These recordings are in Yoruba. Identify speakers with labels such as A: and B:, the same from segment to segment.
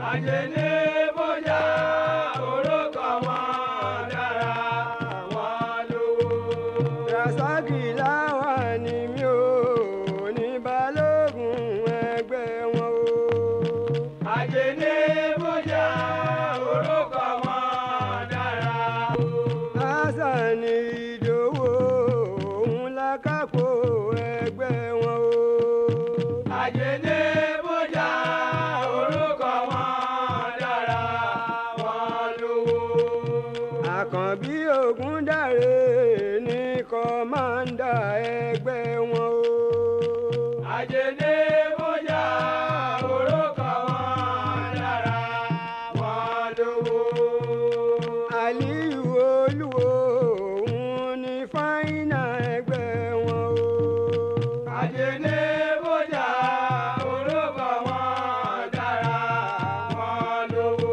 A: Àjèlé bóyá orúkọ wọn dára wọn lówó.
B: Rasaki láwa ni mí o ní balógun ẹgbẹ́ wọn o.
A: Àjèlé bóyá orúkọ wọn dára o.
B: Hasan Ìdòwò òun lákàpò ẹgbẹ́ wọn o.
A: Àjèlé bóyá orúkọ wọn dára wọn lówó.
B: Àkànbí Ògúndáre ní kọ́mándà ẹgbẹ́ wọn o.
A: Àjèlé bóyá orúkọ wọn dára wọn lówó.
B: Aliyu Olúwo òun ní fáínà ẹgbẹ́ wọn o.
A: Àjèlé bóyá orúkọ wọn dára wọn lówó.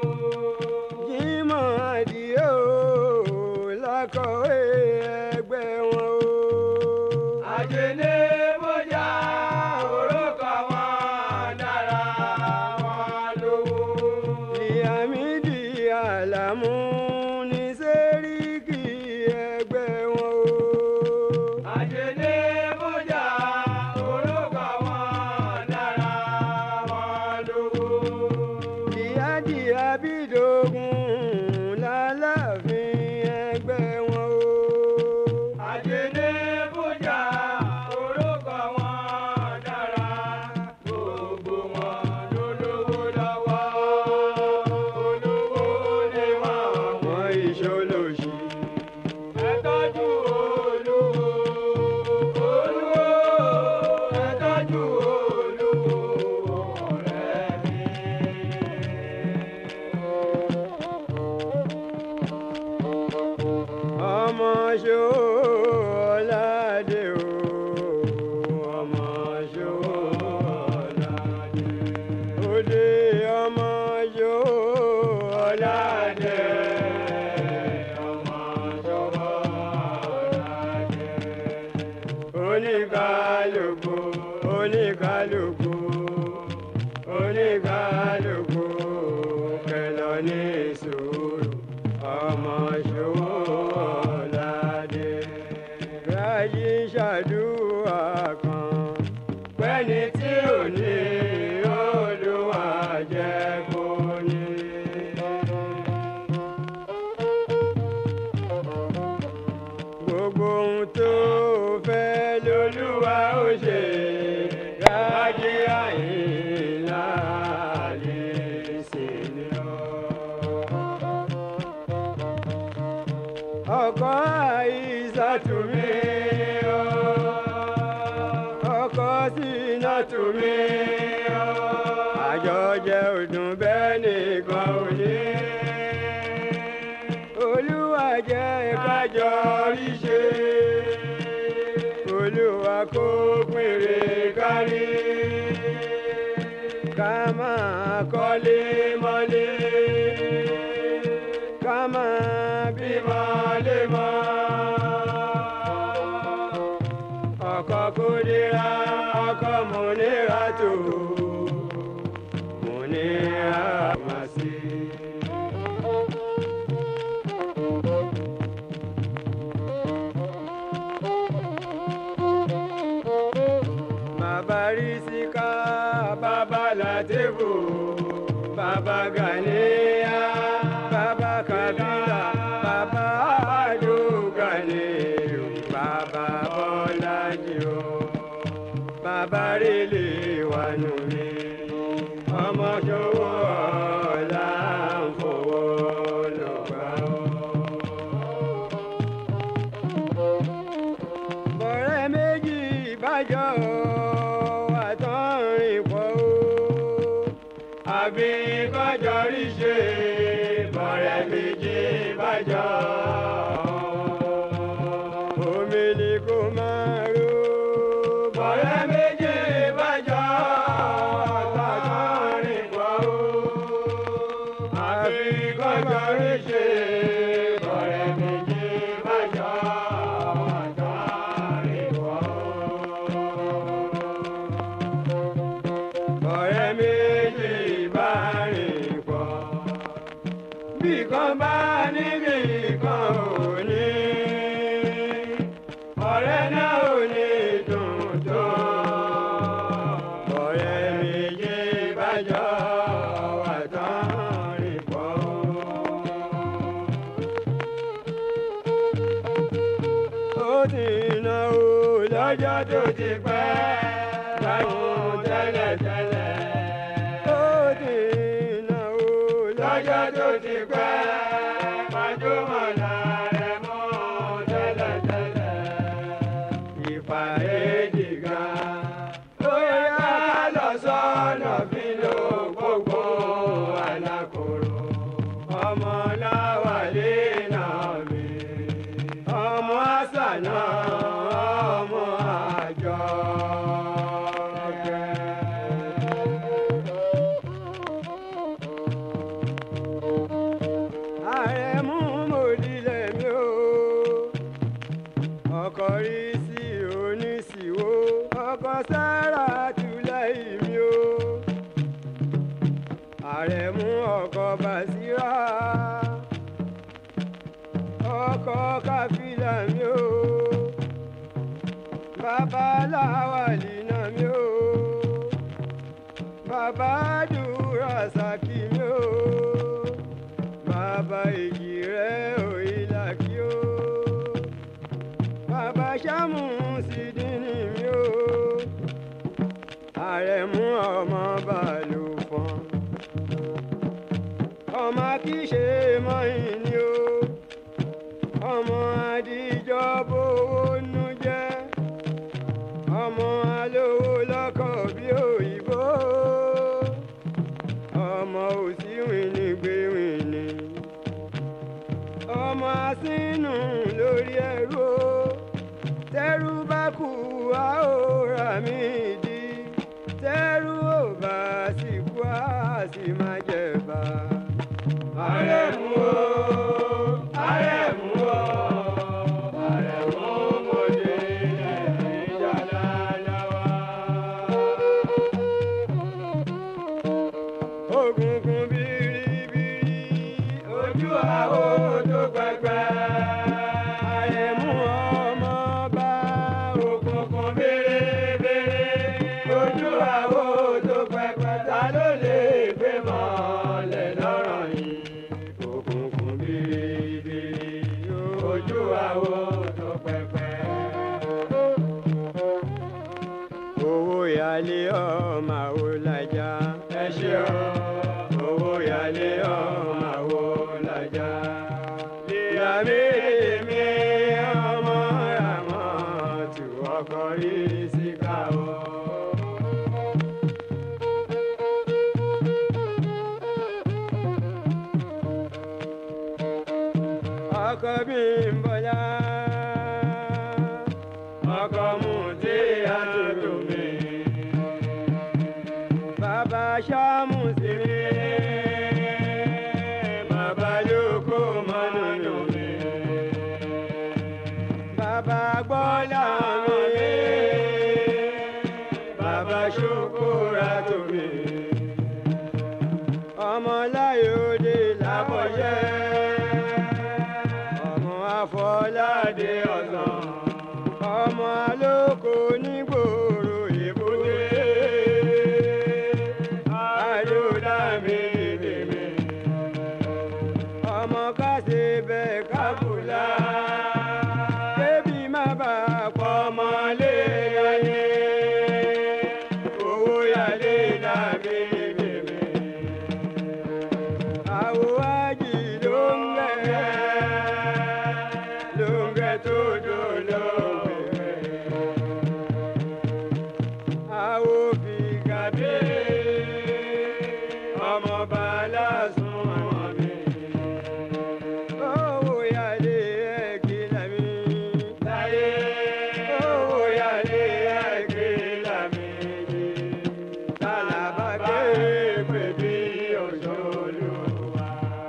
B: Jímọ̀ Àdìó lákọ̀wé ẹgbẹ́ wọn o.
A: Àjèlé bóyá orúkọ wọn dára wọn lówó.
B: Líàmídì Àlàmú ní sẹ́ríkì ẹgbẹ́ wọn o.
A: Àjèlé bóyá orúkọ wọn dára wọn lówó.
B: Líádì Abídògún lálàáfin ẹgbẹ́ wọn o.
A: Àjèlé bóyá orúkọ wọn dára gbogbo wọn ló lówó lọ́wọ́. Olówó ni wọ́n
B: Wọ́n ìṣolóṣì.
A: ẹ tọ́jú olówó. Olówó ẹ tọ́jú olówó ọ̀rẹ́ mi.
B: Ọmọ Ṣọládé o. Ọmọ Ṣọládé. Òde ọmọ Ṣọládé.
A: Ọmọ Ṣọládé.
B: Oníkálùkù oníkálùkù oníkálùkù kẹlọ ní sùúrù ọmọ Ṣọládé. Ráyí ṣàdúrà kan pẹ́ni tí ò ní Olúwa jẹ́ kó ní. Gbogbo ohun tó fẹ́ lolúwa ó ṣe. Rájí Àyìnlá lè ṣe ni ọ́. Ọkọ Àìsàtù mi o. Ọkọ Sínátù mi o. Àjọjẹ ọdún bẹ́ẹ̀ nìkan ò ní. Olúwa jẹ́ kájọ rí ṣe. Olúwa kó péré kárí. Ká máa kọ́lé mọ́lé. Ká máa bímọ lémọ́. Ọkọ Kúdírà ọkọ Múnírátù. Múnírà máa sí. Bàbá Rísíkà, bàbá Látìfù, bàbá Gàníyà, bàbá Kàbírà, bàbá Àdùgàní, bàbá Bọ́lájì o, bàbá Rìlíwánù mi, ọmọ Ṣòwòọlá ń fowó lọ gbà ó. Bọ̀rẹ́ méjì bájọ́ àtọ́rin pọ̀ o. Àbí kọjọ rí ṣe bọ̀rẹ́ méjì bájọ́. Omi ni kò máa ro. Bọ̀rẹ́ méjì bájọ́ àtọ́rin pọ̀ o. Àbí kọjọ rí ṣe bọ̀rẹ́ méjì bájọ́ àtọ́rin pọ̀ o. Ọ̀rẹ́ méjì bá rìn bí kan bá níbi kan ò ní ọ̀rẹ́ náà ò ní dùn tó ọ̀rẹ́ méjì bá jọ wà tán rìn pọ̀. Ó ti ná o lọ́jọ́ tó ti pẹ́ láwọn tẹ́lẹ̀tẹ́lẹ̀. Ó ti ná o lọ́jọ́ tó ti pẹ́ májúmọ̀lá rẹ̀ mọ́ tẹ́lẹ̀tẹ́lẹ̀. Ìpàdé dìgbà ó yẹ ká lọ sọ́nà fi lo gbogbo alákòrò. Ọmọ Láwálé náà mi, ọmọ àṣà náà, ọmọ àjọ. Àrẹ̀mú mòdìlẹ̀ mi o, ọkọ̀ rí sí oníṣìwò, ọkọ̀ sára tùlẹ̀ mi o. Àrẹ̀mú ọkọ̀ Bàsírà, ọkọ̀ Káfílà mi o. Bàbá Láwálì náà mi o, bàbá Dúrà Sàkí mi o. Bàbá èjì rẹ̀ ò ìlà kí o. Bàbá Ṣàmù Sídìní mi o. Àrẹ̀mú ọmọ Bàlùfọ̀n, ọmọ Akíṣe mọ́yìn ni o. Ọmọ Adíjọ́ bówó nú jẹ́, ọmọ alówó lọ́kọ̀ bí òyìnbó. Ọmọ òsínwìnì gbéwìnì, ọmọ asínú lórí ẹrú o. Tẹ́rú bá kú a ó rà mí dí, tẹ́rú ò bá sì kú a sì máa jẹ̀bà. Àrẹ̀mú o, Àrẹ̀mú o, Àrẹ̀mú mòdè ìjà láláwá. Ògùnkùn bìrìbìrì ojú àwo tó pẹpẹ. Àrẹ̀mú ọmọ bá ògùnkùn bìrìbìrì ojú àwo tó pẹpẹ. Ta ló lè gbé mọ́lẹ̀ lọ́rọ̀ yìí? Ògùnkùn bìrìbìrì ojú àwo tó pẹpẹ. Owó yálé ọmọ Àwòlájà ẹ ṣé o. Owó yálé ọmọ Àwòlájà. Ìyá mi ọmọ Ràmọ́tù ọkọ̀ rí síkà o. Ọkọ̀ Bímbọ́lá, ọkọ̀ Mùtíátù mi. Bàbá Ṣàmù sí mi, bàbá Lóko mọ́nù mi. Bàbá Gbọ́lá mi, bàbá Ṣókórátù mi. Ọmọ Láyòdé Lábọ̀jẹ́, ọmọ Afọládé Ọ̀sán, ọmọ Alóko nígboro Èbúté. Àdúràmí tèmi, ọmọ Kásìbẹ̀ Kábùlà, kébì má bàa pọ̀ ọmọlé ayé. Owó yálé dàbí tèmi, àwọ̀ Ájì ló ń gẹ̀ tó dolóògbé. Àwọ̀ Fìgàbé, ọmọ Bàlásùn ọmọ mi. Owó yálé ẹ̀kílà mi láyé, owó yálé ẹ̀kílà mi yé. Tàlàbà kéèpè bí òṣòlùwà.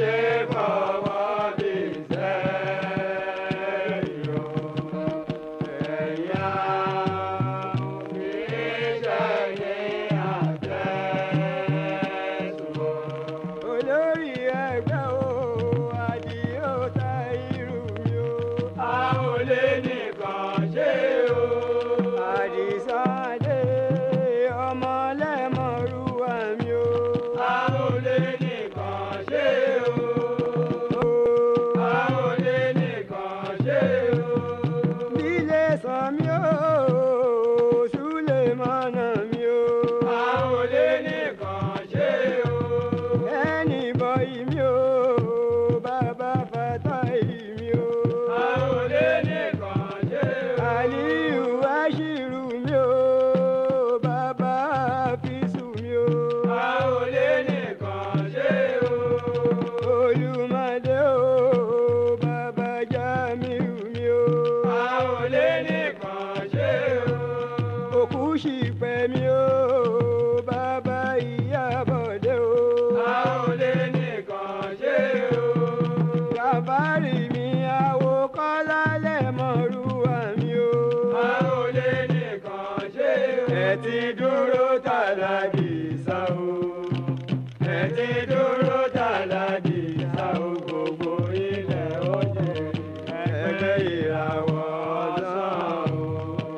B: ṣe fọwọ́ bí sẹ́yìn o. Ẹ̀yà kì í ṣẹ̀yìn àtẹ̀sùn o. Olórí ẹgbẹ́ o, Àdìó ta irú mi o. A ò lè nìkan ṣe o. Àdìsá dé ọmọlẹ́mọ̀rúwà mi o. A ò lè nìkan ṣe o. A ò lè nìkan ṣe o. Bílé sàn mi o, Súlèmánà mi o. A ò lè nìkan ṣe o. Ẹni bọ̀yì mi o, bàbá Fátáì mi o. A ò lè nìkan ṣe o. Àlíyù Àṣírù mi o, bàbá Àfísù mi o. A ò lè nìkan ṣe o. Olùmọ̀dé o, bàbá Jámíù mi o. A ò lè nìkan ṣe o. Òkúṣìpẹ̀ mi o, bàbá Ìyábọ̀dé o. A ò lè nìkan ṣe o. Gàbárì mi Àwòkọ́lá lẹ́mọ̀rúwà mi o. A ò lè nìkan ṣe o. Ẹ ti dúró tàlàdì sá o. Ẹ ti dúró tàlàdì sá o. Gbogbo ilẹ̀ òjè ẹgbẹ́ ìràwọ̀ ọ̀sán o.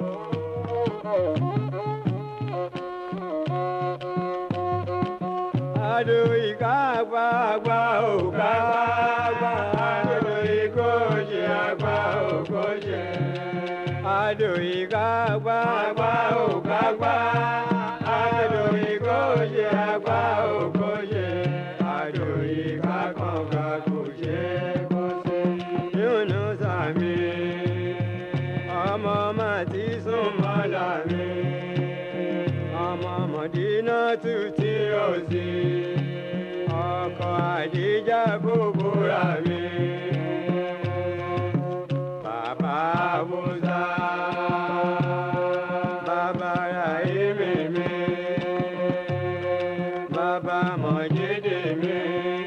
B: Àdó ìkágbá àgbà òkágbá. Àdó ìkóṣe àgbà òkóṣe. Àdó ìkágbá àgbà òkágbá. Àdó ìkóṣe àgbà òkóṣe. Àdó ìkákànká kò ṣe kó ṣe. Yónú sàmì ọmọ màtí súnmọ́lá mi. Ọmọ Mọ̀dínà tún tí ó sí. Ọkọ Àdíjà búburà mi. Bàbá Musa, bàbá Rahimi mi. Bàbá Mọ̀jídì mi.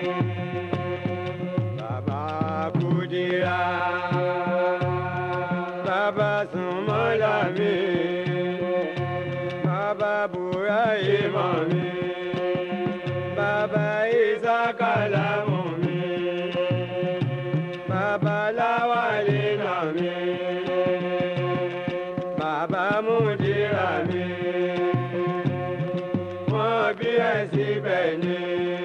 B: Bàbá Kúdírà. Bàbá Súnmọ́lá mi. Bàbá Bùráhímà mi. Bàbá Ìsákàlámù mi. Bàbá Láwálínà mi. Bàbá Múdírà mi. Wọ́n bí ẹ síbẹ̀ ni.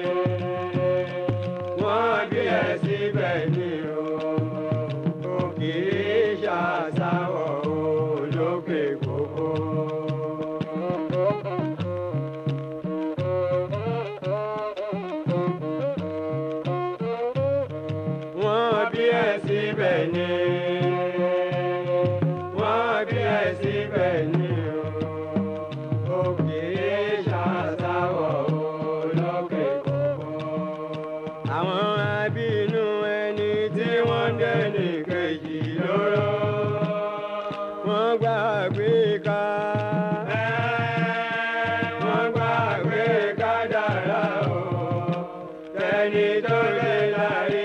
B: Wọ́n bí ẹ síbẹ̀ ni o. O kì í ṣàṣàwọ̀ olókè kókó. Wọ́n bí ẹ síbẹ̀ ni. Wọ́n bí ẹ síbẹ̀ ni o. O kì í ṣàṣàwọ̀ olókè kókó. Àwọn abínú ẹni tí wọ́n dẹ́ni kejì lóró. Wọ́n gbàgbé ká. Wọ́n gbàgbé kádàrá o. Tẹni tó lè láyé.